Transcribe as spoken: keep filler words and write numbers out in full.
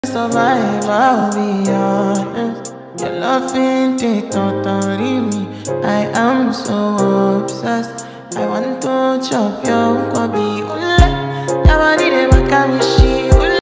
Survive, I'll be honest. Your loving it totally me. I am so obsessed. I want to chop your